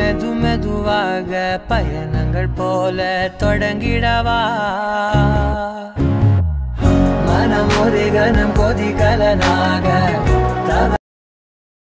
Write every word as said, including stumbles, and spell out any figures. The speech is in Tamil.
மெது மெதுவாக பயணங்கள் போல தொடங்கிடவா மனம் ஒரு கணம் கொதிகலனாக